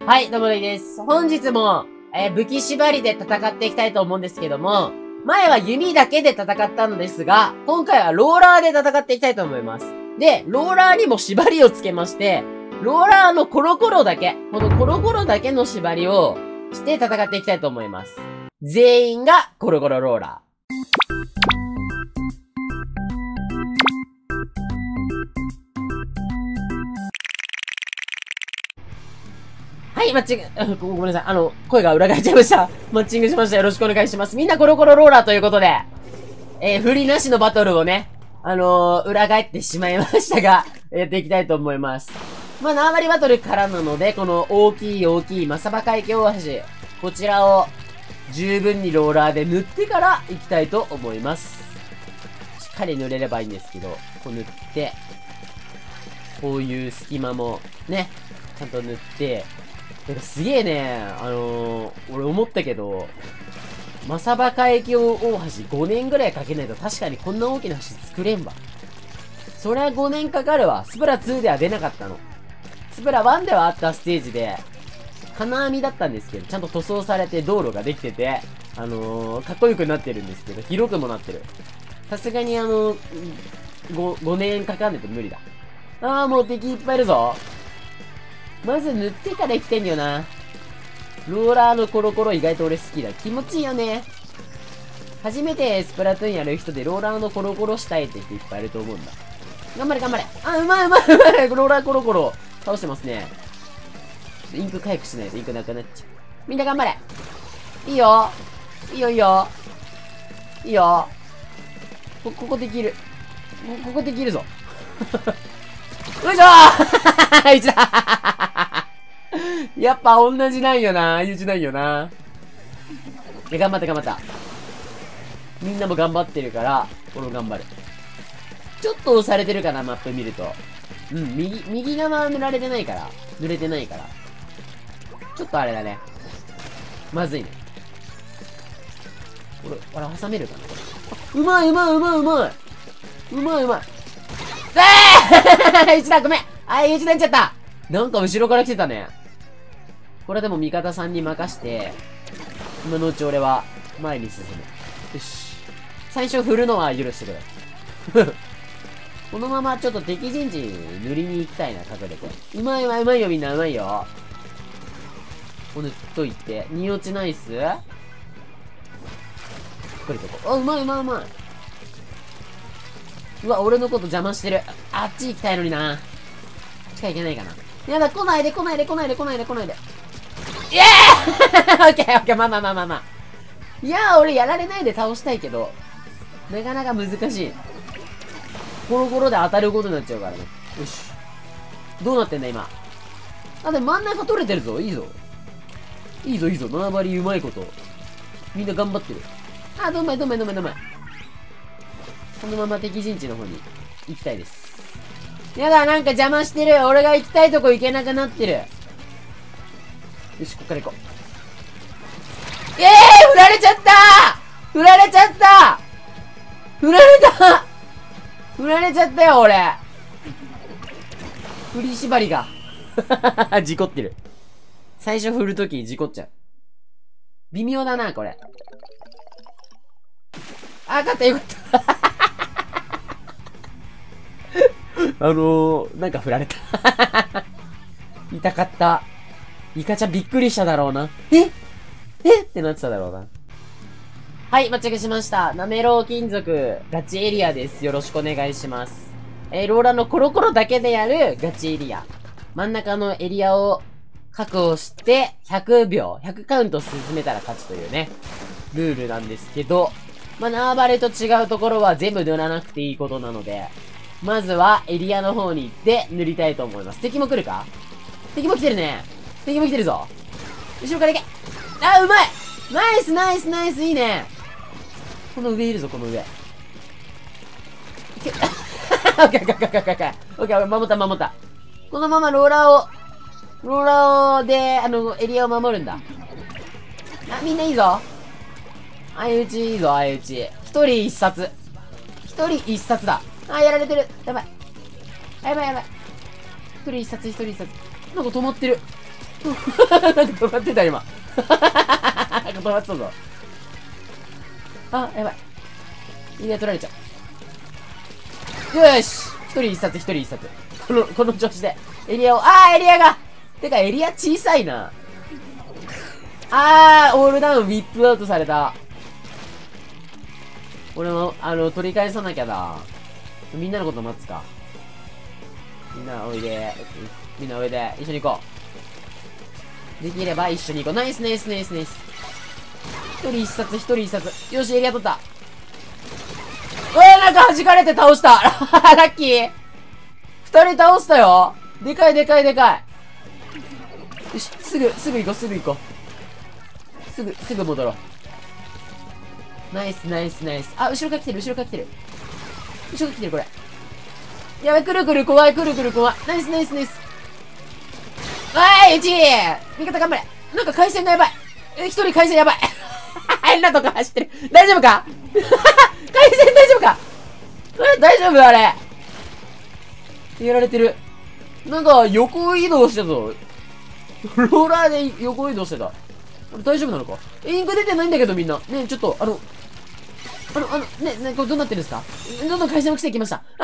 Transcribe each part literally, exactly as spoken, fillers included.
はい、どうもレイです。本日も、えー、武器縛りで戦っていきたいと思うんですけども、前は弓だけで戦ったのですが、今回はローラーで戦っていきたいと思います。で、ローラーにも縛りをつけまして、ローラーのコロコロだけ、このコロコロだけの縛りをして戦っていきたいと思います。全員がコロコロローラー。はい、マッチング、ごめんなさい。あの、声が裏返っちゃいました。マッチングしました。よろしくお願いします。みんなコロコロローラーということで、えー、振りなしのバトルをね、あのー、裏返ってしまいましたが、やっていきたいと思います。まあ、縄張りバトルからなので、この大きい大きいマサバ海峡大橋、こちらを十分にローラーで塗ってから行きたいと思います。しっかり塗れればいいんですけど、こう塗って、こういう隙間もね、ちゃんと塗って、てかすげえね、あのー、俺思ったけど、マサバ海峡大橋ごねんぐらいかけないと確かにこんな大きな橋作れんわ。そりゃごねんかかるわ。スプラツーでは出なかったの。スプラワンではあったステージで、金網だったんですけど、ちゃんと塗装されて道路ができてて、あのー、かっこよくなってるんですけど、広くもなってる。さすがにあのー、5、ごねんかかんないと無理だ。あーもう敵いっぱいいるぞ。まず塗ってから行きたいんだよな。ローラーのコロコロ意外と俺好きだ。気持ちいいよね。初めてスプラトゥーンやる人でローラーのコロコロしたいって人いっぱいいると思うんだ。頑張れ頑張れ。あ、うまいうまいうまい。ローラーコロコロ倒してますね。インク回復しないとインクなくなっちゃう。みんな頑張れ。いいよ。いいよいいよ。いいよ。こ、ここできる。こ、ここできるぞ。よいしょーいちだやっぱ同じなんよな。友人ないよな。で、頑張って頑張った。みんなも頑張ってるから、俺も頑張る。ちょっと押されてるかな、マップ見ると。うん、右、右側は塗られてないから。濡れてないから。ちょっとあれだね。まずいね。これ、これ挟めるかな。うまいうまいうまいうまいうまいうまい。えー一段ごめんあい、一段いっちゃったなんか後ろから来てたね。これでも味方さんに任して、今のうち俺は前に進む。よし。最初振るのは許してくれ。このままちょっと敵陣地に塗りに行きたいな、隠れて。うまいうまいうまいよみんな、うまいよ。こう塗っといて。に落ちナイス。これとこ。あ、うまいうまいうまい。うわ、俺のこと邪魔してる。あっち行きたいのにな。こっちか行けないかな。やだ、来ないで来ないで来ないで来ないで来ないで。イエーイオッケーオッケー、まあまあまあまあまあ。いやー、俺やられないで倒したいけど、なかなか難しい。コロコロで当たることになっちゃうからね。よし。どうなってんだ、今。あ、でも真ん中取れてるぞ。いいぞ。いいぞ、いいぞ。縄張りうまいこと。みんな頑張ってる。あ、どんまいどんまいどんまいどんまい。このまま敵陣地の方に行きたいです。やだ、なんか邪魔してる。俺が行きたいとこ行けなくなってる。よし、こっから行こう。ええー、振られちゃった振られちゃった振られた振られちゃったよ、俺。振り縛りが。事故ってる。最初振るとき事故っちゃう。微妙だな、これ。あ、勝った、よかった。あのー、なんか振られた。痛かった。イカちゃんびっくりしただろうな。ええってなってただろうな。はい、待ちしました。なめろう金属ガチエリアです。よろしくお願いします。えー、ローラーのコロコロだけでやるガチエリア。真ん中のエリアを確保して、ひゃくびょう、ひゃくカウント進めたら勝ちというね、ルールなんですけど、まあ、縄張りと違うところは全部塗らなくていいことなので、まずはエリアの方に行って塗りたいと思います。敵も来るか？敵も来てるね。敵も来てるぞ。後ろから行け。あ、うまいナイスナイスナイスいいね。この上いるぞ、この上。いけ。オッケーオッケーオッケーオッケーオッケー。オッケー、守った守った。このままローラーを、ローラーで、あの、エリアを守るんだ。あ、みんないいぞ。相打ちいいぞ、相打ち。一人一冊。一人一冊だ。あ、やられてる。やばい。やばいやばい。一人一冊、一人一冊。なんか止まってる。 なんか止まってた、今。なんか止まってたぞ。あ、やばい。エリア取られちゃう。よーし、一人一冊、一人一冊。この、この調子で。エリアを、あー、エリアがてか、エリア小さいな。あー、オールダウン、ウィップアウトされた。俺も、あの、取り返さなきゃだ。みんなのこと待つか。みんなおいで。みんなおいで。一緒に行こう。できれば一緒に行こう。ナイスナイスナイスナイス。一人一冊、一人一冊。よし、エリア取った。うわー、なんか弾かれて倒したラッキー二人倒したよ。でかいでかいでかい。よし、すぐ、すぐ行こう、すぐ行こう。すぐ、すぐ戻ろう。ナイスナイスナイス。あ、後ろから来てる、後ろから来てる。後ろから来てる、これ。やばい、くるくる怖い、くるくる怖い。ナイスナイスナイス。わーい、うち味方頑張れ。なんか回線がやばい。え、一人回線やばい。変なとこ走ってる。大丈夫か回線大丈夫かあれ大丈夫あれ。やられてる。なんか横移動してたぞ。ローラーで横移動してた。あれ大丈夫なのかインク出てないんだけどみんな。ねちょっと、あの、あの、あの、ね、ね、これどうなってるんですかどんどん回線落ちていきました。あ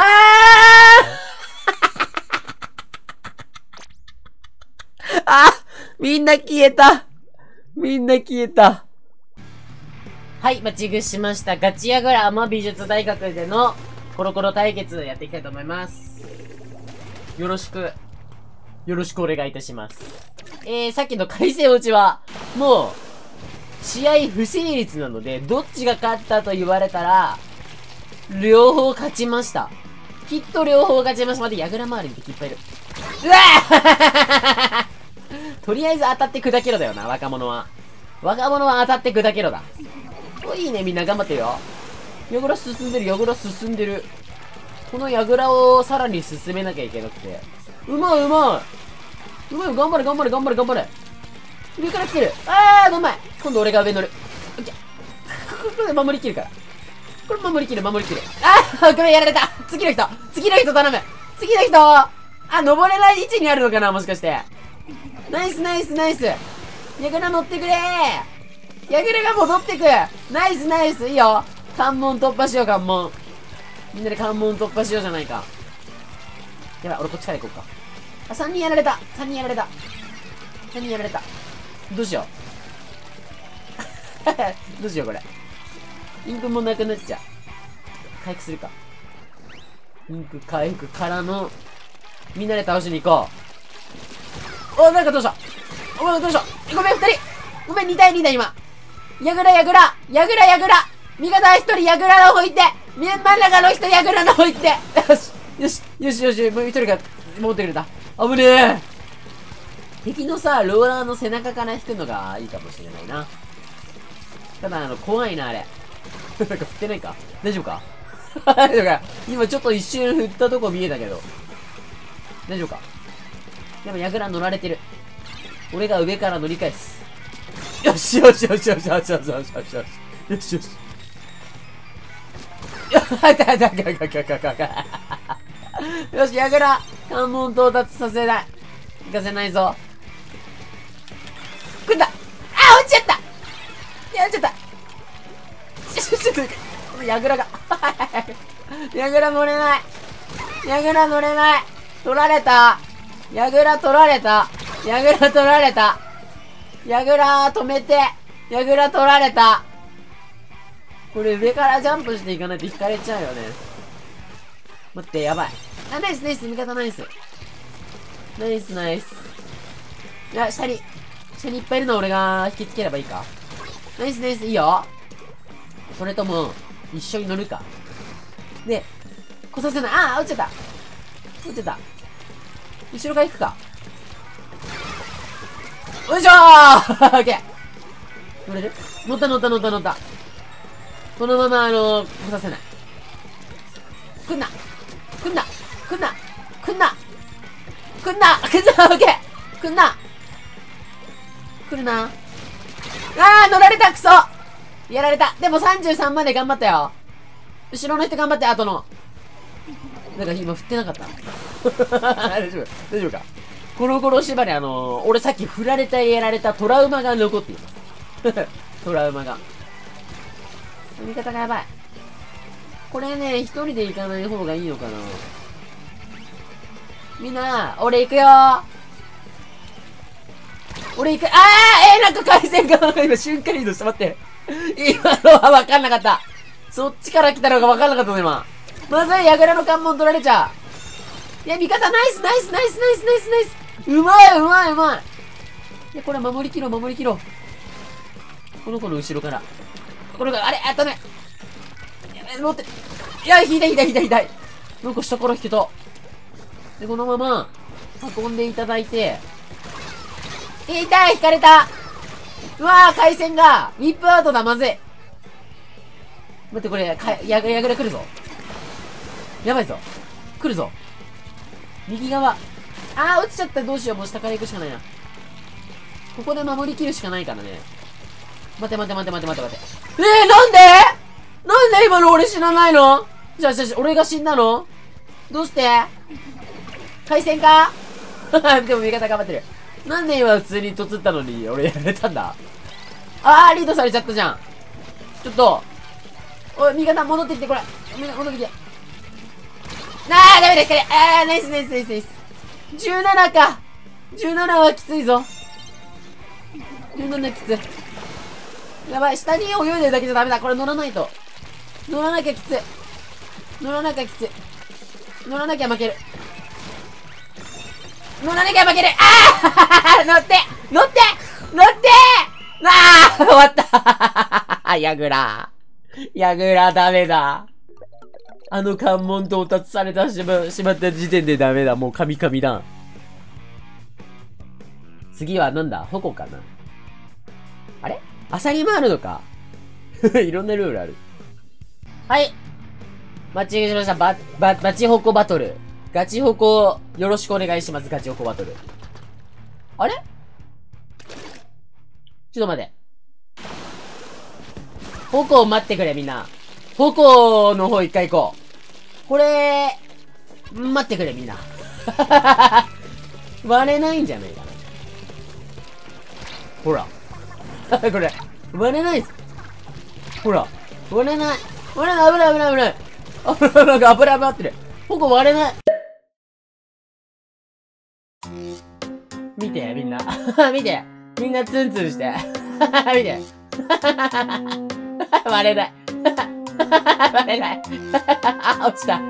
ーあみんな消えた。みんな消えた。はい、マッチングしました。ガチヤグラアマ美術大学でのコロコロ対決やっていきたいと思います。よろしく、よろしくお願いいたします。えー、さっきの回線落ちは、もう、試合不成立なので、どっちが勝ったと言われたら、両方勝ちました。きっと両方勝ちました。待って、ヤグラ周りに敵いっぱいいる。うわーとりあえず当たって砕けろだよな、若者は。若者は当たって砕けろだ。お、いいね、みんな頑張ってるよ。ヤグラ進んでる、ヤグラ進んでる。このヤグラをさらに進めなきゃいけなくて。うまいうまいうまい頑張れ頑張れ頑張れ頑張れ上から来てるあーうまい今度俺が上乗るオッケーこれ守りきるからこれ守りきる守りきるあーごめんやられた次の人次の人頼む次の人あ、登れない位置にあるのかなもしかしてナイスナイスナイスヤグラ乗ってくれーヤグラが戻ってくナイスナイスいいよ関門突破しよう関門みんなで関門突破しようじゃないかやばい、俺こっちから行こうか。あ、さんにんやられた !さんにんやられた !さんにんやられた。どうしよう。どうしよう、これ。インクもなくなっちゃう。回復するか。インク回復からの、みんなで倒しに行こう。お、なんかどうしたお前どうしたごめん、二人ごめん、に対にだ、今。ヤグラ、ヤグラヤグラ、ヤグラ味方一人ヤグラの方行って真ん中の人ヤグラの方行ってよしよし、よしよし、もう一人が戻ってくれた。危ねえ。敵のさ、ローラーの背中から引くのがいいかもしれないな。ただ、あの、怖いな、あれ。なんか振ってないか大丈夫か大丈夫か今ちょっと一瞬振ったとこ見えたけど。大丈夫かでも、ヤグラ乗られてる。俺が上から乗り返す。よしよしよしよしよしよしよしよしよし。よしよし。よし、ヤグラ関門到達させない。行かせないぞ。来んだあー落ちちゃったやっちゃったちょ、ちょっと、このヤグラが。ヤグラ乗れないヤグラ乗れない取られたヤグラ取られたヤグラ取られたヤグラ止めてヤグラ取られたこれ上からジャンプしていかないと引かれちゃうよね。待って、やばい。あ、ナイスナイス、味方ナイス。ナイスナイス。いや、下に、下にいっぱいいるの俺が引きつければいいか。ナイスナイス、いいよ。それとも、一緒に乗るか。で、来させない。あー、落ちちゃった。落ちちゃった。後ろから行くか。よいしょーオッケー乗れる乗った乗った乗った乗った。このまま、あのー、来させない。来んな来んな来んな来んな来んな来んなオッケー来んな来るなあー乗られたクソやられたでもさんじゅうさんまで頑張ったよ後ろの人頑張って後のなんか今振ってなかった大丈夫大丈夫かコロコロ縛り、あのー、俺さっき振られたやられたトラウマが残っています。トラウマが。味方がやばい。これね、一人で行かない方がいいのかな。みんな、俺行くよー。俺行く、あーえー、なんか回線が今瞬間移動して、待って。今のは分かんなかった。そっちから来たのが分かんなかったの、今。まずい、矢倉の関門取られちゃう。いや、味方、ナイス、ナイス、ナイス、ナイス、ナイス、ナイス。うまい、うまい、うまい。いや、これ守りきろう、守りきろう。この子の後ろから。この子、あれ、あったね。いや、持って。いや、引いた、引いた、引いた、引いた。なんか下から引けた。で、このまま、運んでいただいて。痛い、引かれた。うわー、回線が、ウィップアウトだ、まずい。待って、これ、か、やぐら、やぐら来るぞ。やばいぞ。来るぞ。右側。あー、落ちちゃった。どうしよう。もう下から行くしかないな。ここで守りきるしかないからね。待て待て待て待て待て待て。えー、なんでなんで今の俺死なないの？じゃあ、じゃあ、俺が死んだの？どうして？回線か？でも味方頑張ってる。なんで今普通にとつったのに俺やられたんだ？あー、リードされちゃったじゃん。ちょっと。おい、味方戻ってきて、これ。みんな戻ってきて。なー、ダメだ、光。あー、ナイスナイスナイスナイス。じゅうななか。じゅうななはきついぞ。じゅうななきつい。やばい、下に泳いでるだけじゃダメだ。これ乗らないと。乗らなきゃきつい。乗らなきゃきつい。乗らなきゃ負ける。乗らなきゃ負ける。あー乗って乗って乗ってあー終わったヤグラ。ヤグラダメだ。あの関門到達されたしま、しまった時点でダメだ。もうカミカミだ。次はなんだ矛かな。あれアサリもあるのか。いろんなルールある。はい。マッチングしました。バ、バ、バチホコバトル。ガチホコ、よろしくお願いします。ガチホコバトル。あれちょっと待って。ホコを待ってくれ、みんな。ホコの方一回行こう。これ、待ってくれ、みんな。割れないんじゃないかな。ほら。これ、割れないっす。ほら、割れない。割れない、危ない、危ない、危ない。あ、なんか油油ってる。ここ割れない。見て、みんな。見て。みんなツンツンして。見て。割れない。割れない。あ、落ちた。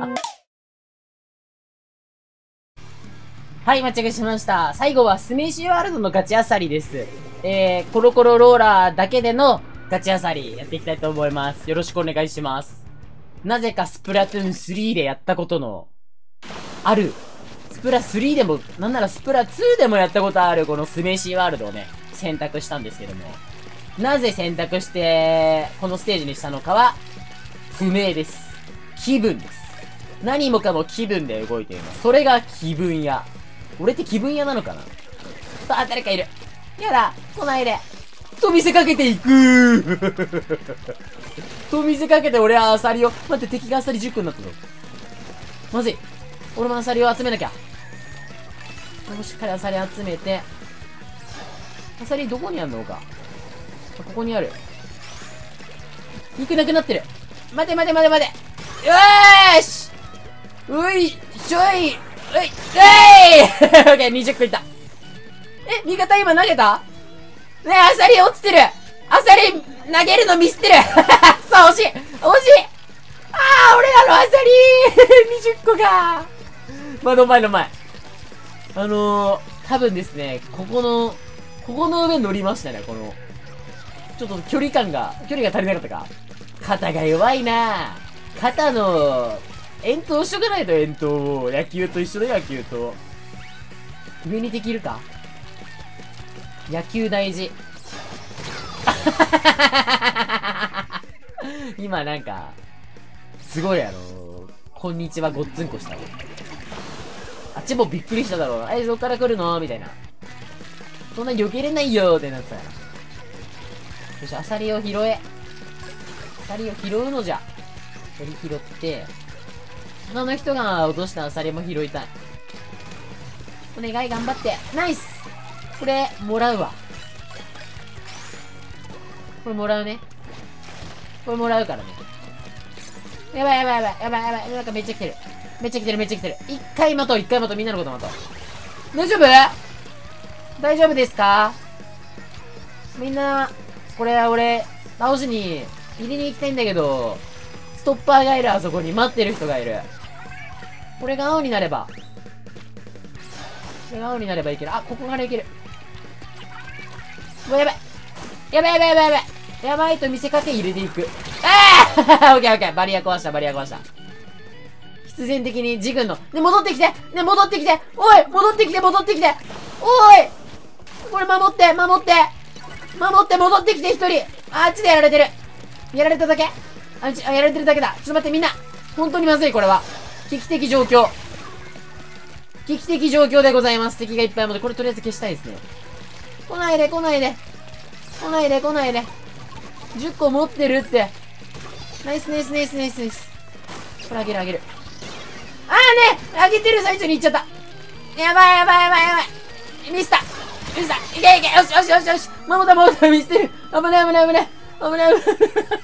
はい、間違えしました。最後はスメーシーワールドのガチあさりです。えー、コロコロローラーだけでのガチあさりやっていきたいと思います。よろしくお願いします。なぜかスプラトゥーンスリーでやったことのある、スプラスリーでも、なんならスプラツーでもやったことあるこのスメーシーワールドをね、選択したんですけども、なぜ選択してこのステージにしたのかは不明です。気分です。何もかも気分で動いています。それが気分屋。俺って気分屋なのかな。あ、誰かいる。やだ、来ないで。と見せかけていくーと見せかけて俺はアサリを、待って、敵がアサリじゅっこになったぞ。まずい。俺もアサリを集めなきゃ。もうしっかりアサリ集めて。アサリどこにあるのか。ここにある。肉なくなってる。待て待て待て待て。よーしういちょいういういオッケーにじゅっこいった。え、味方今投げたねえ、アサリ落ちてる。アサリ投げるのミスってるそう、惜しい惜しい。ああ、俺らのアサリにじゅっこか。まあ、の前の前。あのー、多分ですね、ここの、ここの上乗りましたね、この。ちょっと距離感が、距離が足りなかったか。肩が弱いな。肩の、遠投しとかないと、遠投を。野球と一緒だ、野球と。上にできるか。野球大事。今なんか、すごいあのー、こんにちはごっつんこしたね。あっちもびっくりしただろう。え、どっから来るのみたいな。そんな避けれないよーってなってたよ。よし、アサリを拾え。アサリを拾うのじゃ。アサリ拾って、他の人が落としたアサリも拾いたい。 お願い、頑張って。ナイス。これ、もらうわ。これもらうね。これもらうからね。やばいやばいやばいやばいやばい。なんかめっちゃ来てる。めっちゃ来てるめっちゃ来てる。一回待とう、一回待とう。みんなのこと待とう。大丈夫大丈夫ですか？みんな、これは俺、倒しに、入りに行きたいんだけど、ストッパーがいる、あそこに。待ってる人がいる。これが青になれば。これが青になればいける。あ、ここからいける。もうやばい。やばいやばいやばいやばい。やばいと見せかけ入れていく。ああオッケーオッケー。バリア壊した、バリア壊した。必然的にジグンの。ね、戻ってきてね、戻ってきておい戻ってきて戻ってきておいこれ守って守って守って戻ってきて一人あっちでやられてるやられただけあっち、あ、やられてるだけだちょっと待ってみんな本当にまずいこれは危機的状況危機的状況でございます敵がいっぱい持ってこれとりあえず消したいですね来ないで来ないで来ないで来ないでじゅっこ持ってるってナイスナイスナイスナイスナイスこれあげるあげるあーねあげてる最中に行っちゃったやばいやばいやばいやばいミスったミスったいけいけよしよしよしよし守った守ったミスってる危ない危ない危ない危ない危ない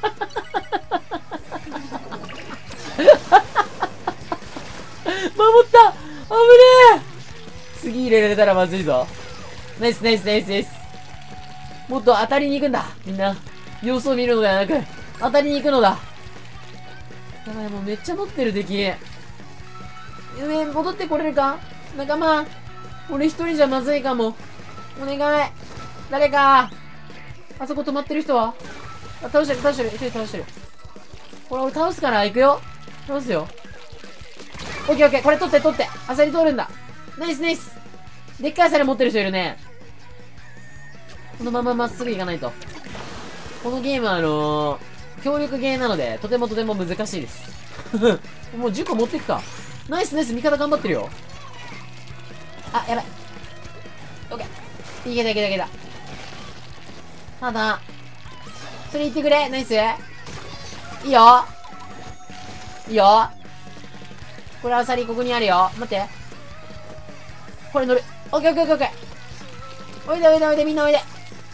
守った危ねえ次入れられたらまずいぞナイスナイスナイスナイスもっと当たりに行くんだみんな様子を見るのではなく当たりに行くのだやばいもうめっちゃ持ってる敵上戻ってこれるか仲間俺一人じゃまずいかもお願い誰かあそこ止まってる人はあ倒してる倒してる一人倒してるこれ俺倒すから行くよ倒すよオッケーオッケーこれ取って取ってアサリ取るんだナイスナイスでっかいアサリ持ってる人いるねこのまままっすぐ行かないとこのゲームはあのー、協力ゲーなのでとてもとても難しいですもうじゅっこ持ってくかナイスナイス味方頑張ってるよあ、やばいオッケーいけたいけたいけたただそれ言ってくれナイスいいよいいよこれアサリここにあるよ待ってこれ乗るオッケーオッケーオッケーおいでおいでおいでみんなおいで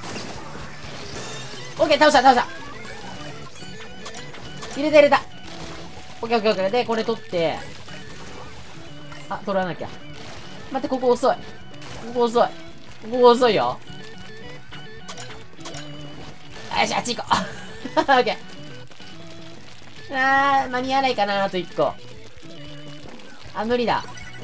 オッケー倒した倒した入れた入れたオッケーオッケーオッケーでこれ取ってあ、取らなきゃ。待って、ここ遅い。ここ遅い。ここ遅いよ。よし、あっち行こう。オッケー。あー、間に合わないかな、あといっこ。あ、無理だ。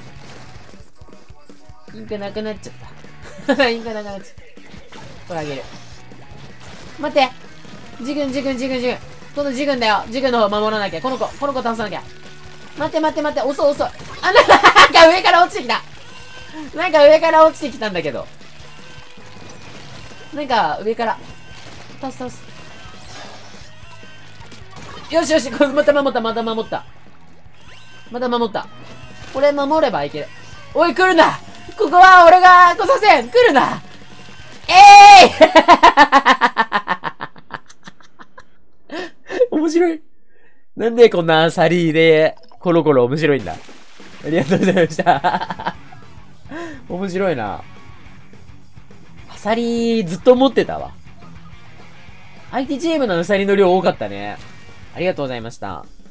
インクなくなっちゃった。インクなくなっちゃった。これあげる。待って。ジグン、ジグン、ジグン、ジグン。このジグンだよ。ジグンの方守らなきゃ。この子、この子倒さなきゃ。待って待って待って、遅い遅い。あ、なんか上から落ちてきた。なんか上から落ちてきたんだけど。なんか上から。倒す倒す。よしよし、これまた守った、また守った。また守った。これ守ればいける。おい、来るなここは俺が来させん来るなええー、面白い。なんでこんなアサリで、コロコロ面白いんだ。ありがとうございました。面白いな。アサリずっと持ってたわ。相手チームのアサリの量多かったね。ありがとうございました。